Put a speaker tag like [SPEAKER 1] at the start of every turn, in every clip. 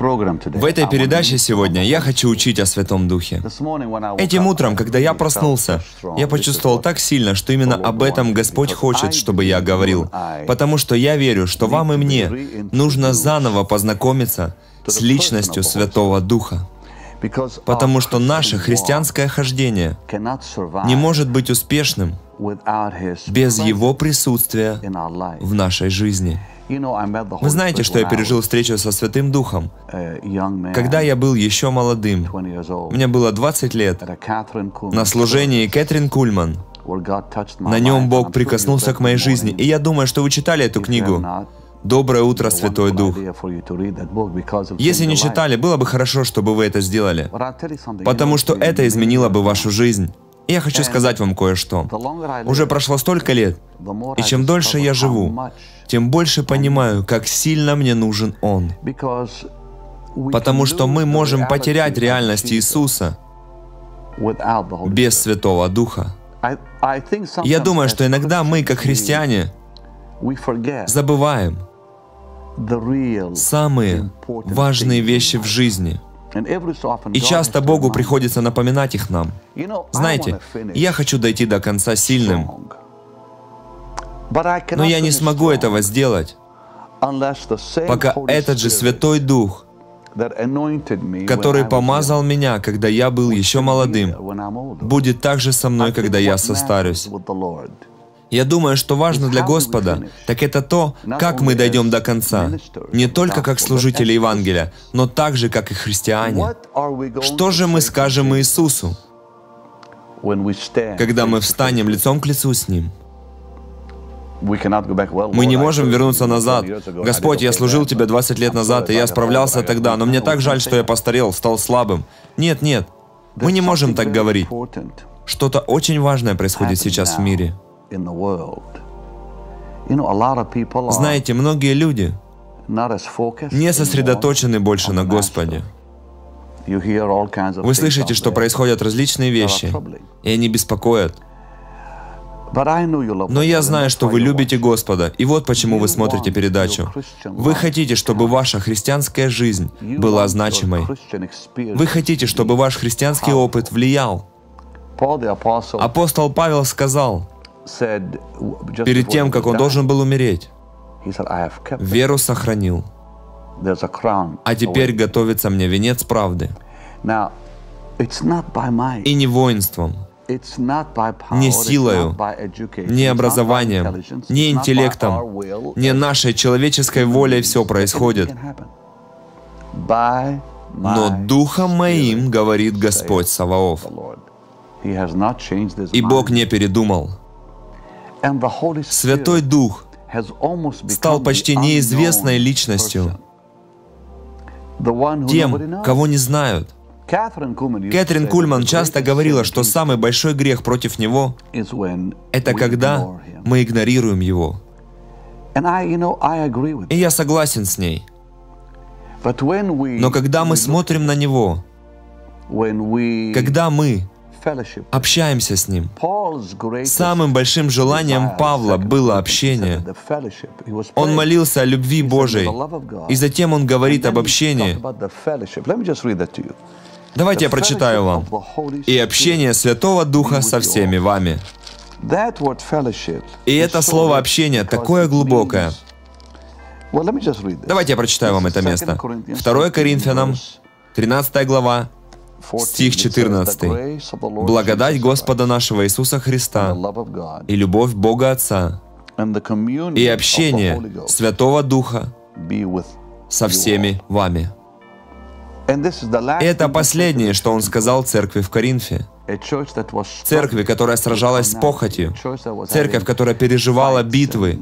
[SPEAKER 1] В этой передаче сегодня я хочу учить о Святом Духе. Этим утром, когда я проснулся, я почувствовал так сильно, что именно об этом Господь хочет, чтобы я говорил. Потому что я верю, что вам и мне нужно заново познакомиться с личностью Святого Духа. Потому что наше христианское хождение не может быть успешным без Его присутствия в нашей жизни. Вы знаете, что я пережил встречу со Святым Духом, когда я был еще молодым. Мне было 20 лет. На служении Кэтрин Кульман. На нем Бог прикоснулся к моей жизни. И я думаю, что вы читали эту книгу «Доброе утро, Святой Дух». Если не читали, было бы хорошо, чтобы вы это сделали, потому что это изменило бы вашу жизнь. И я хочу сказать вам кое-что. Уже прошло столько лет, и чем дольше я живу, тем больше понимаю, как сильно мне нужен Он. Потому что мы можем потерять реальность Иисуса без Святого Духа. Я думаю, что иногда мы, как христиане, забываем самые важные вещи в жизни. И часто Богу приходится напоминать их нам. Знаете, я хочу дойти до конца сильным, но я не смогу этого сделать, пока этот же Святой Дух, который помазал меня, когда я был еще молодым, будет также со мной, когда я состарюсь. Я думаю, что важно для Господа, так это то, как мы дойдем до конца. Не только как служители Евангелия, но также как и христиане. Что же мы скажем Иисусу, когда мы встанем лицом к лицу с Ним? Мы не можем вернуться назад. «Господь, я служил Тебе 20 лет назад, и я справлялся тогда, но мне так жаль, что я постарел, стал слабым». Нет, нет, мы не можем так говорить. Что-то очень важное происходит сейчас в мире. Знаете, многие люди не сосредоточены больше на Господе. Вы слышите, что происходят различные вещи, и они беспокоят. Но я знаю, что вы любите Господа, и вот почему вы смотрите передачу. Вы хотите, чтобы ваша христианская жизнь была значимой. Вы хотите, чтобы ваш христианский опыт влиял. Апостол Павел сказал, перед тем, как он должен был умереть, веру сохранил, а теперь готовится мне венец правды. И не воинством, не силою, не образованием, не интеллектом, не нашей человеческой волей все происходит, но Духом Моим, говорит Господь Саваоф. И Бог не передумал. Святой Дух стал почти неизвестной личностью, тем, кого не знают. Кэтрин Кульман часто говорила, что самый большой грех против Него — это когда мы игнорируем Его. И я согласен с ней. Но когда мы смотрим на Него, когда мы общаемся с Ним, самым большим желанием Павла было общение. Он молился о любви Божией, и затем он говорит об общении. Давайте я прочитаю вам. «И общение Святого Духа со всеми вами». И это слово «общение» такое глубокое. Давайте я прочитаю вам это место. 2 Коринфянам, 13 глава, стих 14. «Благодать Господа нашего Иисуса Христа и любовь Бога Отца и общение Святого Духа со всеми вами». И это последнее, что он сказал церкви в Коринфе. Церкви, которая сражалась с похотью. Церковь, которая переживала битвы.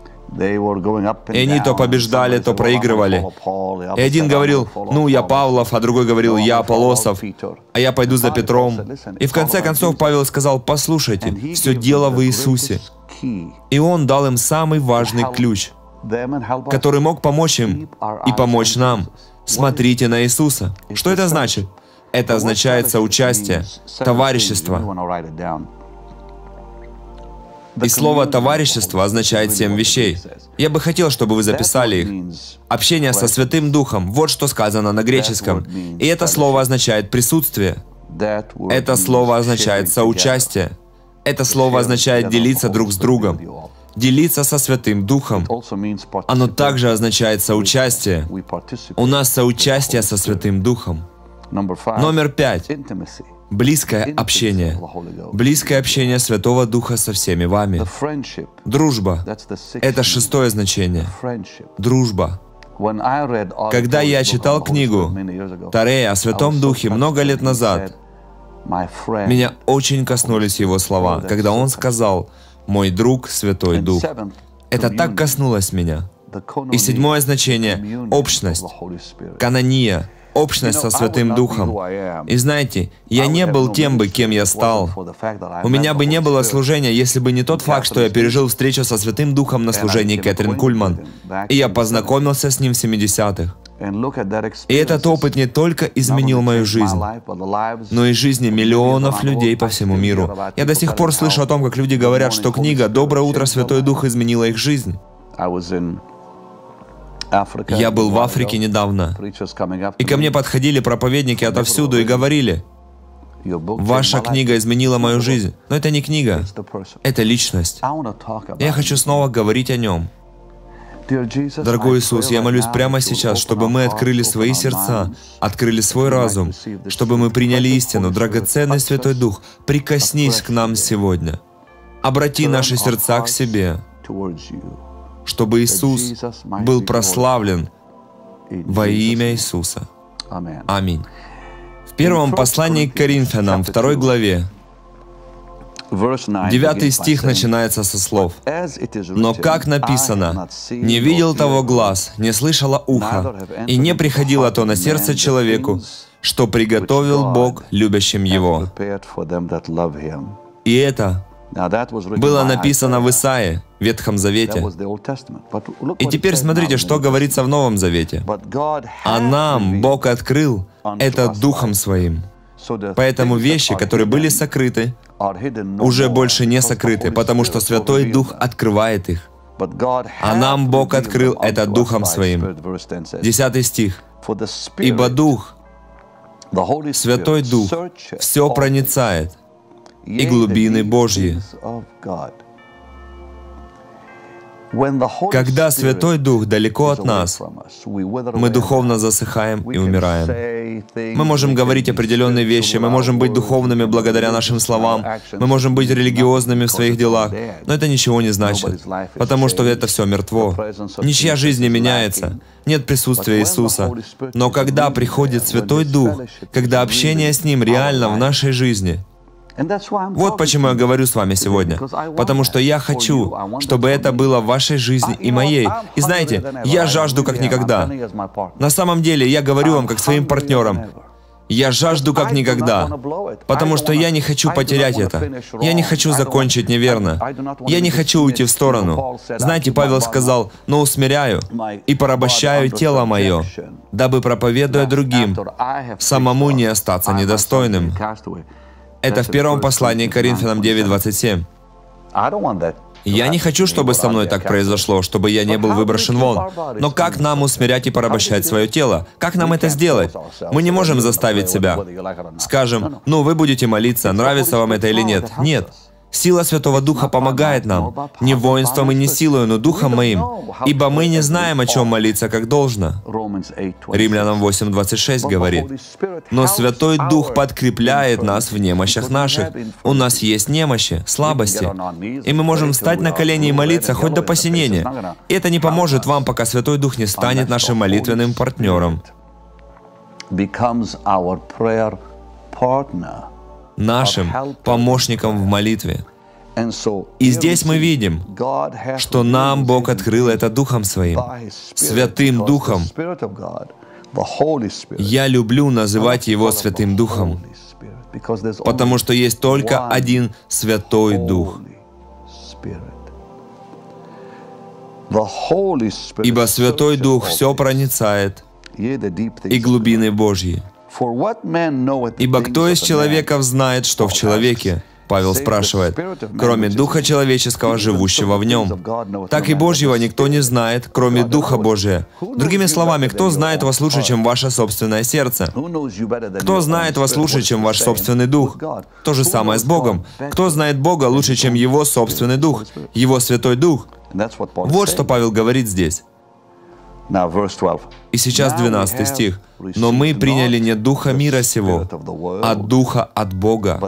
[SPEAKER 1] И они то побеждали, то проигрывали. И один говорил, ну, я Павлов, а другой говорил, я Аполлосов, а я пойду за Петром. И в конце концов Павел сказал, послушайте, все дело в Иисусе. И он дал им самый важный ключ, который мог помочь им и помочь нам. Смотрите на Иисуса. Что это значит? Это означает соучастие, товарищество. И слово «товарищество» означает 7 вещей. Я бы хотел, чтобы вы записали их. Общение со Святым Духом. Вот что сказано на греческом. И это слово означает «присутствие». Это слово означает «соучастие». Это слово означает «делиться друг с другом». Делиться со Святым Духом. Оно также означает «соучастие». У нас соучастие со Святым Духом. Номер 5. Близкое общение. Близкое общение Святого Духа со всеми вами. Дружба. Это 6-е значение. Дружба. Когда я читал книгу Тарея о Святом Духе много лет назад, меня очень коснулись его слова, когда он сказал: «Мой друг, Святой Дух». Это так коснулось меня. И 7-е значение — общность. Канония. Общность со Святым Духом. И знаете, я не был тем бы, кем я стал. У меня бы не было служения, если бы не тот факт, что я пережил встречу со Святым Духом на служении Кэтрин Кульман. И я познакомился с ним в 70-х. И этот опыт не только изменил мою жизнь, но и жизни миллионов людей по всему миру. Я до сих пор слышу о том, как люди говорят, что книга «Доброе утро, Святой Дух» изменила их жизнь. Я был в Африке недавно, и ко мне подходили проповедники отовсюду и говорили: «Ваша книга изменила мою жизнь». Но это не книга, это личность. Я хочу снова говорить о нем. Дорогой Иисус, я молюсь прямо сейчас, чтобы мы открыли свои сердца, открыли свой разум, чтобы мы приняли истину. Драгоценный Святой Дух, прикоснись к нам сегодня. Обрати наши сердца к себе, чтобы Иисус был прославлен во имя Иисуса. Аминь. В первом послании к Коринфянам, 2 главе, 9 стих начинается со слов: «Но как написано, не видел того глаз, не слышало ухо, и не приходило то на сердце человеку, что приготовил Бог любящим Его». И это было написано в Исаии, в Ветхом Завете. И теперь смотрите, что говорится в Новом Завете. «А нам Бог открыл это Духом Своим». Поэтому вещи, которые были сокрыты, уже больше не сокрыты, потому что Святой Дух открывает их. А нам Бог открыл это Духом Своим. 10 стих. «Ибо Дух, Святой Дух, все проницает, и глубины Божьи». Когда Святой Дух далеко от нас, мы духовно засыхаем и умираем. Мы можем говорить определенные вещи, мы можем быть духовными благодаря нашим словам, мы можем быть религиозными в своих делах, но это ничего не значит, потому что это все мертво. Ничья жизнь не меняется, нет присутствия Иисуса. Но когда приходит Святой Дух, когда общение с Ним реально в нашей жизни, вот почему я говорю с вами сегодня. Потому что я хочу, чтобы это было в вашей жизни и моей. И знаете, я жажду как никогда. На самом деле, я говорю вам как своим партнерам. Я жажду как никогда, потому что я не хочу потерять это. Я не хочу закончить неверно. Я не хочу уйти в сторону. Знаете, Павел сказал: «Но усмиряю и порабощаю тело мое, дабы, проповедуя другим, самому не остаться недостойным». Это в первом послании к Коринфянам 9:27. Я не хочу, чтобы со мной так произошло, чтобы я не был выброшен вон. Но как нам усмирять и порабощать свое тело? Как нам это сделать? Мы не можем заставить себя. Скажем: «Ну, вы будете молиться, нравится вам это или нет». Нет. Сила Святого Духа помогает нам, не воинством и не силою, но Духом Моим, ибо мы не знаем, о чем молиться, как должно. Римлянам 8:26 говорит: «Но Святой Дух подкрепляет нас в немощах наших». У нас есть немощи, слабости, и мы можем встать на колени и молиться хоть до посинения. И это не поможет вам, пока Святой Дух не станет нашим молитвенным партнером, нашим помощником в молитве. И здесь мы видим, что нам Бог открыл это Духом Своим, Святым Духом. Я люблю называть Его Святым Духом, потому что есть только один Святой Дух. Ибо Святой Дух все проницает, и глубины Божьи. Ибо кто из человеков знает, что в человеке, Павел спрашивает, кроме Духа человеческого, живущего в нем. Так и Божьего никто не знает, кроме Духа Божия. Другими словами, кто знает вас лучше, чем ваше собственное сердце? Кто знает вас лучше, чем ваш собственный дух? То же самое с Богом. Кто знает Бога лучше, чем Его собственный Дух, Его Святой Дух? Вот что Павел говорит здесь. И сейчас 12 стих. «Но мы приняли не духа мира сего, а духа от Бога,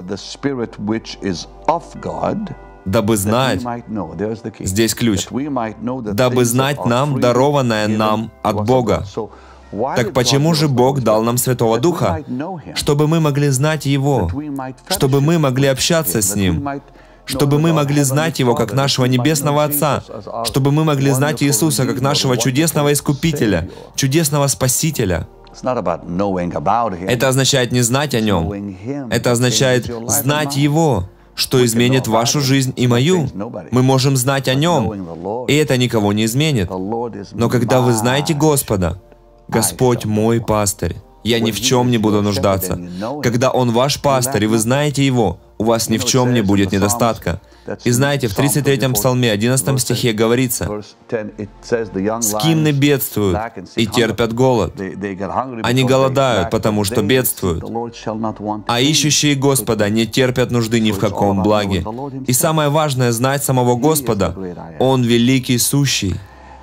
[SPEAKER 1] дабы знать». Здесь ключ. «Дабы знать нам, дарованное нам от Бога». Так почему же Бог дал нам Святого Духа? Чтобы мы могли знать Его, чтобы мы могли общаться с Ним, чтобы мы могли знать Его как нашего Небесного Отца, чтобы мы могли знать Иисуса как нашего чудесного Искупителя, чудесного Спасителя. Это означает не знать о Нем. Это означает знать Его, что изменит вашу жизнь и мою. Мы можем знать о Нем, и это никого не изменит. Но когда вы знаете Господа, Господь мой пастырь, я ни в чем не буду нуждаться. Когда Он ваш пастырь, и вы знаете Его, у вас ни в чем не будет недостатка. И знаете, в 33-м Псалме, 11 стихе говорится, «Скимны бедствуют и терпят голод. Они голодают, потому что бедствуют. А ищущие Господа не терпят нужды ни в каком благе». И самое важное — знать самого Господа. Он великий сущий.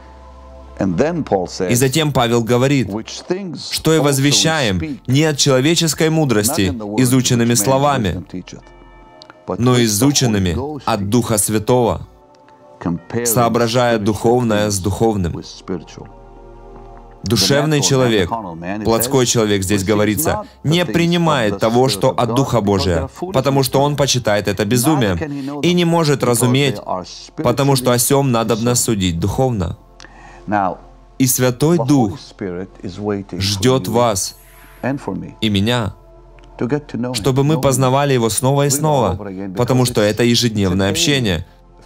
[SPEAKER 1] И затем Павел говорит, что и возвещаем не от человеческой мудрости, изученными словами, но изученными от Духа Святого, соображая духовное с духовным. Душевный человек, плотской человек, здесь говорится, не принимает того, что от Духа Божия, потому что он почитает это безумием, и не может разуметь, потому что о сем надобно судить духовно. И Святой Дух ждет вас и меня, чтобы мы познавали Его снова и снова, потому что это ежедневное общение.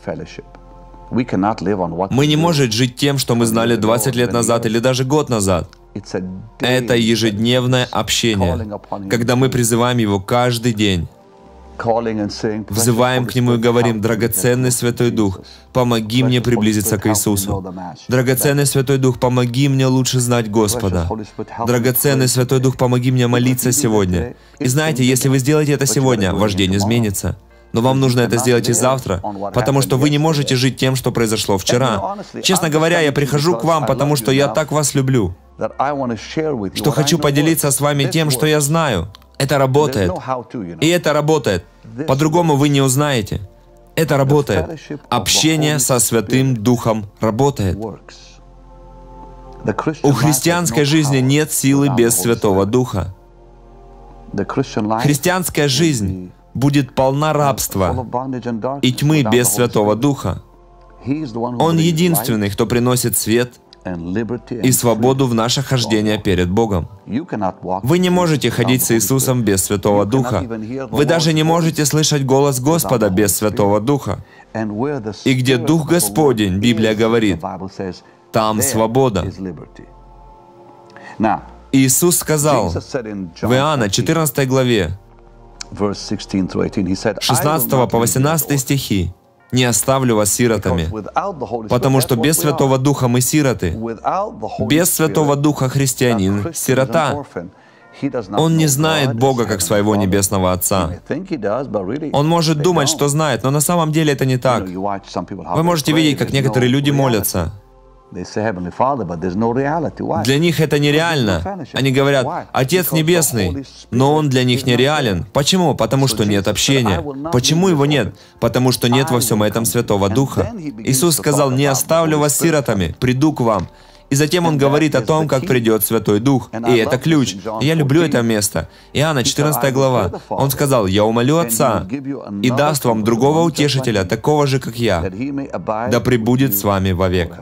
[SPEAKER 1] Мы не можем жить тем, что мы знали 20 лет назад или даже год назад. Это ежедневное общение, когда мы призываем Его каждый день. Взываем к Нему и говорим: «Драгоценный Святой Дух, помоги мне приблизиться к Иисусу. Драгоценный Святой Дух, помоги мне лучше знать Господа. Драгоценный Святой Дух, помоги мне молиться сегодня». И знаете, если вы сделаете это сегодня, ваш день изменится. Но вам нужно это сделать и завтра, потому что вы не можете жить тем, что произошло вчера. Честно говоря, я прихожу к вам, потому что я так вас люблю, что хочу поделиться с вами тем, что я знаю. Это работает. И это работает. По-другому вы не узнаете. Это работает. Общение со Святым Духом работает. У христианской жизни нет силы без Святого Духа. Христианская жизнь будет полна рабства и тьмы без Святого Духа. Он единственный, кто приносит свет и свободу в наше хождение перед Богом. Вы не можете ходить с Иисусом без Святого Духа. Вы даже не можете слышать голос Господа без Святого Духа. И где Дух Господень, Библия говорит, там свобода. Иисус сказал в Иоанна 14 главе, 16 по 18 стихи, «Не оставлю вас сиротами, потому что без Святого Духа мы сироты. Без Святого Духа христианин — сирота. Он не знает Бога как своего Небесного Отца. Он может думать, что знает, но на самом деле это не так. Вы можете видеть, как некоторые люди молятся. Для них это нереально. Они говорят: «Отец Небесный», но Он для них нереален. Почему? Потому что нет общения. Почему Его нет? Потому что нет во всем этом Святого Духа. Иисус сказал: «Не оставлю вас сиротами, приду к вам». И затем Он говорит о том, как придет Святой Дух. И это ключ. И я люблю это место. Иоанна 14 глава. Он сказал: «Я умолю Отца, и даст вам другого утешителя, такого же, как я, да пребудет с вами вовек».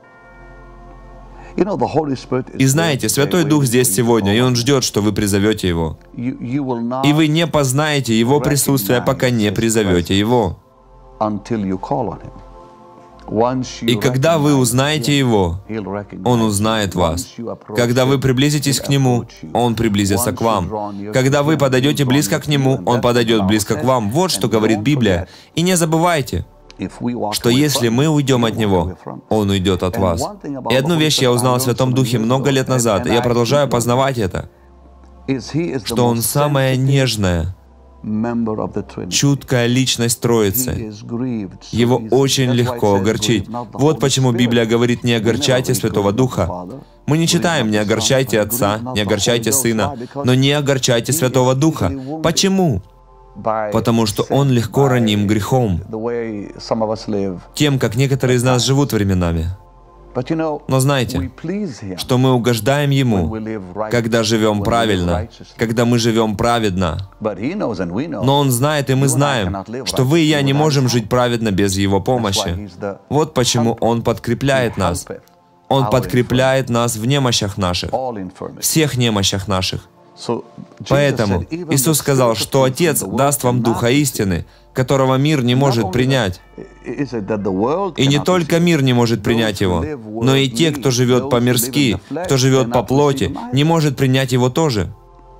[SPEAKER 1] И знаете, Святой Дух здесь сегодня, и Он ждет, что вы призовете Его. И вы не познаете Его присутствие, пока не призовете Его. И когда вы узнаете Его, Он узнает вас. Когда вы приблизитесь к Нему, Он приблизится к вам. Когда вы подойдете близко к Нему, Он подойдет близко к вам. Вот что говорит Библия. И не забывайте, что если мы уйдем от Него, Он уйдет от вас. И одну вещь я узнал о Святом Духе много лет назад, и я продолжаю познавать это, что Он самая нежная, чуткая личность Троицы. Его очень легко огорчить. Вот почему Библия говорит: не огорчайте Святого Духа. Мы не читаем: не огорчайте Отца, не огорчайте Сына, но не огорчайте Святого Духа. Почему? Потому что Он легко раним грехом, тем, как некоторые из нас живут временами. Но знаете, что мы угождаем Ему, когда живем правильно, когда мы живем праведно. Но Он знает, и мы знаем, что вы и я не можем жить праведно без Его помощи. Вот почему Он подкрепляет нас. Он подкрепляет нас в немощах наших, всех немощах наших. Поэтому Иисус сказал, что Отец даст вам Духа истины, которого мир не может принять. И не только мир не может принять Его, но и те, кто живет по-мирски, кто живет по плоти, не может принять Его тоже.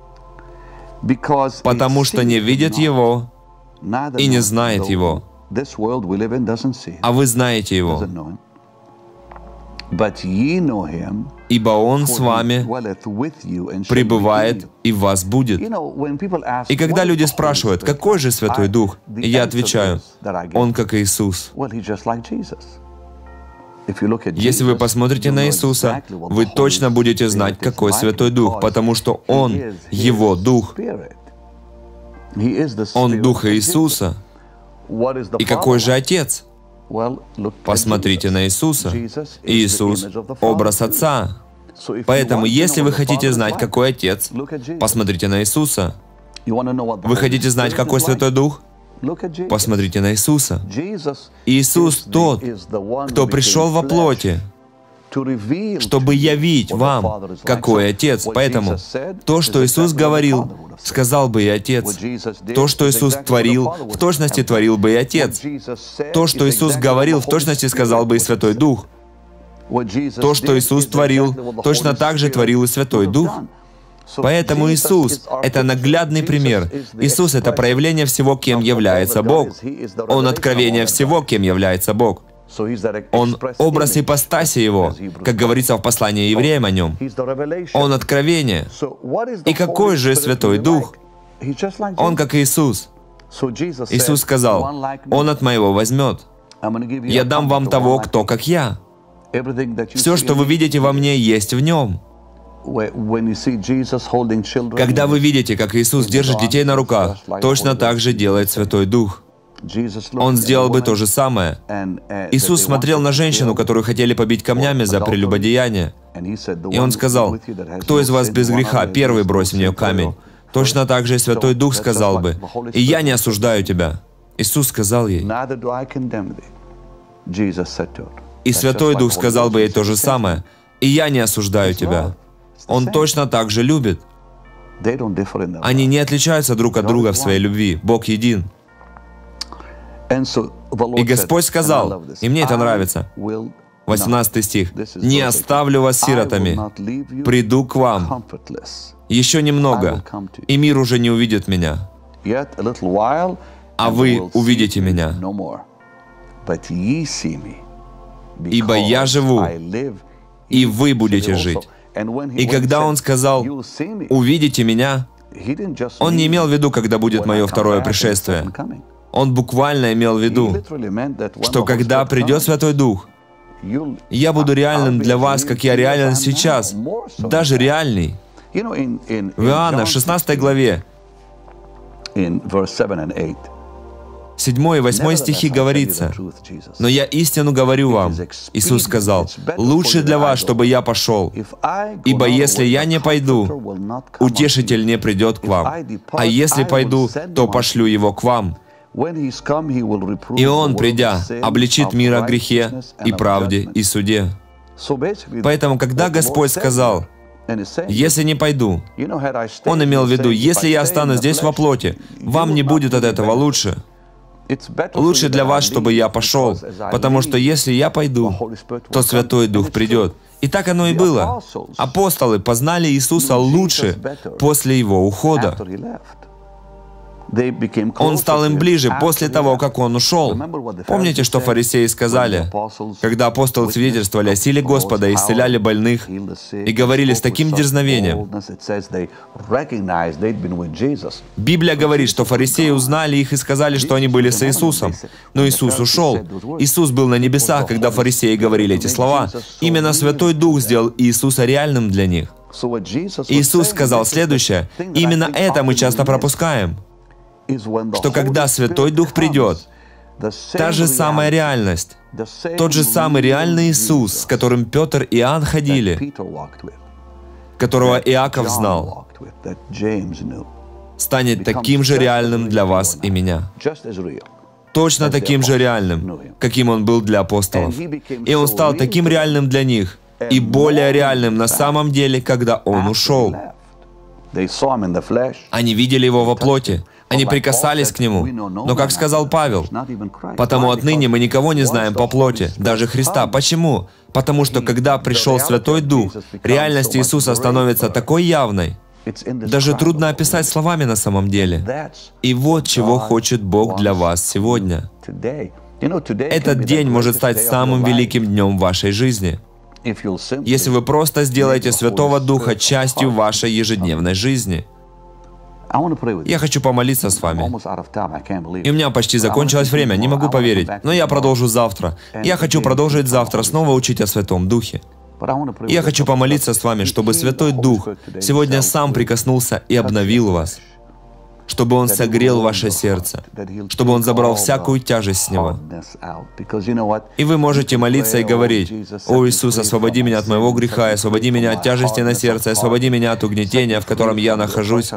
[SPEAKER 1] Потому что не видит Его и не знает Его. А вы знаете Его. Ибо Он с вами пребывает и в вас будет. И когда люди спрашивают: какой же Святой Дух? И я отвечаю: Он как Иисус. Если вы посмотрите на Иисуса, вы точно будете знать, какой Святой Дух, потому что Он — Его Дух. Он Дух Иисуса. И какой же Отец? Посмотрите на Иисуса. Иисус — образ Отца. Поэтому, если вы хотите знать, какой Отец, посмотрите на Иисуса. Вы хотите знать, какой Святой Дух? Посмотрите на Иисуса. Иисус тот, кто пришел во плоти, чтобы явить вам, какой Отец. Поэтому то, что Иисус говорил, сказал бы и Отец. То, что Иисус творил, в точности творил бы и Отец. То, что Иисус говорил, в точности сказал бы и Святой Дух. То, что Иисус творил, точно так же творил и Святой Дух. Поэтому Иисус — это наглядный пример. Иисус — это проявление всего, кем является Бог. Он — откровение всего, кем является Бог. Он — образ ипостаси Его, как говорится в послании евреям о Нем. Он — откровение. И какой же Святой Дух? Он как Иисус. Иисус сказал: «Он от Моего возьмет. Я дам вам того, кто как Я». Все, что вы видите во Мне, есть в Нем. Когда вы видите, как Иисус держит детей на руках, точно так же делает Святой Дух. Он сделал бы то же самое. Иисус смотрел на женщину, которую хотели побить камнями за прелюбодеяние. И Он сказал: «Кто из вас без греха, первый брось в нее камень?» Точно так же и Святой Дух сказал бы: «И я не осуждаю тебя». Иисус сказал ей. И Святой Дух сказал бы ей то же самое: «И я не осуждаю тебя». Он точно так же любит. Они не отличаются друг от друга в своей любви. Бог един. И Господь сказал, и мне это нравится, 18 стих: «Не оставлю вас сиротами, приду к вам. Еще немного, и мир уже не увидит меня, а вы увидите меня. Ибо я живу, и вы будете жить». И когда Он сказал «увидите меня», Он не имел в виду, когда будет мое второе пришествие. Он буквально имел в виду, что когда придет Святой Дух, я буду реальным для вас, как я реален сейчас, даже реальный. В Иоанна, 16 главе, 7 и 8 стихи говорится: «Но я истину говорю вам». Иисус сказал: «Лучше для вас, чтобы я пошел. Ибо если я не пойду, Утешитель не придет к вам. А если пойду, то пошлю Его к вам. И Он, придя, обличит мир о грехе и правде и суде». Поэтому, когда Господь сказал: «Если не пойду», Он имел в виду: если я останусь здесь во плоти, вам не будет от этого лучше. Лучше для вас, чтобы я пошел, потому что если я пойду, то Святой Дух придет. И так оно и было. Апостолы познали Иисуса лучше после Его ухода. Он стал им ближе после того, как Он ушел. Помните, что фарисеи сказали, когда апостолы свидетельствовали о силе Господа, исцеляли больных и говорили с таким дерзновением? Библия говорит, что фарисеи узнали их и сказали, что они были с Иисусом. Но Иисус ушел. Иисус был на небесах, когда фарисеи говорили эти слова. Именно Святой Дух сделал Иисуса реальным для них. Иисус сказал следующее. Именно это мы часто пропускаем. Что когда Святой Дух придет, та же самая реальность, тот же самый реальный Иисус, с которым Петр и Иоанн ходили, которого Иаков знал, станет таким же реальным для вас и меня. Точно таким же реальным, каким Он был для апостолов. И Он стал таким реальным для них, и более реальным на самом деле, когда Он ушел. Они видели Его во плоти. Они прикасались к Нему. Но, как сказал Павел, «Потому отныне мы никого не знаем по плоти, даже Христа». Почему? Потому что, когда пришел Святой Дух, реальность Иисуса становится такой явной, даже трудно описать словами на самом деле. И вот чего хочет Бог для вас сегодня. Этот день может стать самым великим днем в вашей жизни, если вы просто сделаете Святого Духа частью вашей ежедневной жизни. Я хочу помолиться с вами. И у меня почти закончилось время, не могу поверить. Но я продолжу завтра. Я хочу продолжить завтра, снова учить о Святом Духе. Я хочу помолиться с вами, чтобы Святой Дух сегодня сам прикоснулся и обновил вас. Чтобы Он согрел ваше сердце. Чтобы Он забрал всякую тяжесть с него. И вы можете молиться и говорить: «О Иисус, освободи меня от моего греха, освободи меня от тяжести на сердце, освободи меня от угнетения, в котором я нахожусь».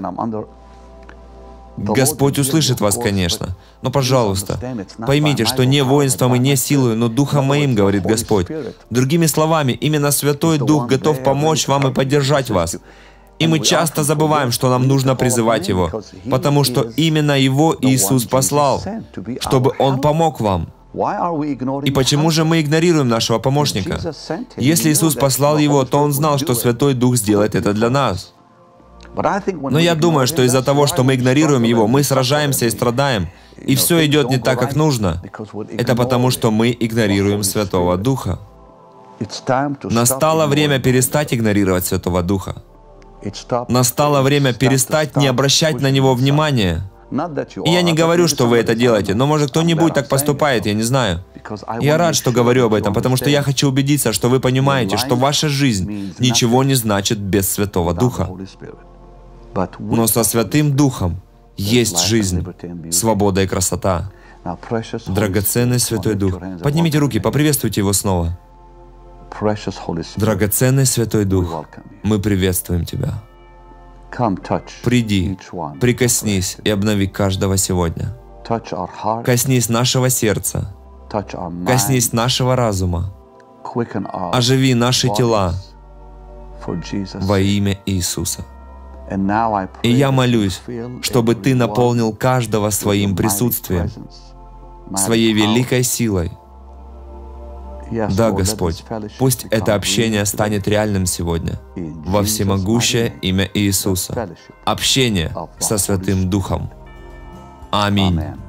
[SPEAKER 1] Господь услышит вас, конечно, но, пожалуйста, поймите, что не воинством и не силою, но Духом Моим, говорит Господь. Другими словами, именно Святой Дух готов помочь вам и поддержать вас. И мы часто забываем, что нам нужно призывать Его, потому что именно Его Иисус послал, чтобы Он помог вам. И почему же мы игнорируем нашего помощника? Если Иисус послал Его, то Он знал, что Святой Дух сделает это для нас. Но я думаю, что из-за того, что мы игнорируем Его, мы сражаемся и страдаем, и все идет не так, как нужно. Это потому, что мы игнорируем Святого Духа. Настало время перестать игнорировать Святого Духа. Настало время перестать не обращать на Него внимания. И я не говорю, что вы это делаете, но может кто-нибудь так поступает, я не знаю. Я рад, что говорю об этом, потому что я хочу убедиться, что вы понимаете, что ваша жизнь ничего не значит без Святого Духа. Но со Святым Духом есть жизнь, свобода и красота. Драгоценный Святой Дух. Поднимите руки, поприветствуйте Его снова. Драгоценный Святой Дух, мы приветствуем Тебя. Приди, прикоснись и обнови каждого сегодня. Коснись нашего сердца, коснись нашего разума, оживи наши тела во имя Иисуса. И я молюсь, чтобы Ты наполнил каждого своим присутствием, своей великой силой. Да, Господь, пусть это общение станет реальным сегодня, во всемогущее имя Иисуса. Общение со Святым Духом. Аминь.